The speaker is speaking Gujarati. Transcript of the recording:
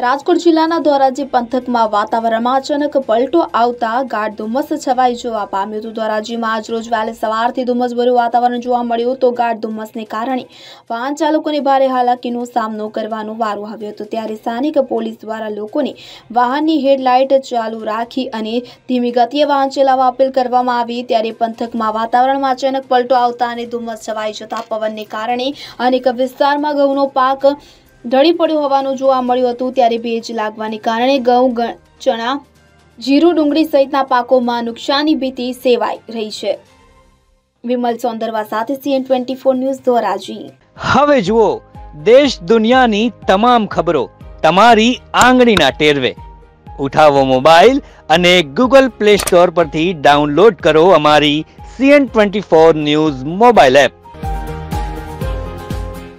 રાજકોટ જિલ્લાના ધોરાજી પંથકમાં વાતાવરણમાં અચાનક પલટો આવતા ગાઢ ધુમ્મસ છવાઈ જવા પામ્યું હતું। ધોરાજીમાં આજરોજ વહેલી સવારથી ધુમ્મસભર્યું વાતાવરણ જોવા મળ્યું તો ગાઢ ધુમ્મસને કારણે વાહન ચાલકોને ભારે હાલાકીનો સામનો કરવાનો વારો આવ્યો હતો। ત્યારે સ્થાનિક પોલીસ દ્વારા લોકોને વાહનની હેડલાઇટ ચાલુ રાખી અને ધીમી ગતિએ વાહન ચલાવવા અપીલ કરવામાં આવી। ત્યારે પંથકમાં વાતાવરણમાં અચાનક પલટો આવતા અને ધુમ્મસ છવાઈ જતા પવનને કારણે અનેક વિસ્તારમાં ઘઉંનો પાક ઢળી પડ્યો હોવાનું જોવા મળ્યું હતું। ત્યારે ભેજ લાગવાને કારણે ઘઉં, ચણા, જીરું, ડુંગળી સહિતના પાકોમાં નુકસાની ભીતિ સેવાઈ રહી છે। વિમલ સોંદરવા સાથે CN24 ન્યૂઝ ધોરાજી। હવે જુઓ દેશ દુનિયાની તમામ ખબરો તમારી આંગળીના ટેરવે। ઉઠાવો મોબાઈલ અને Google Play Store પરથી ડાઉનલોડ કરો અમારી CN24 ન્યૂઝ મોબાઈલ એપ।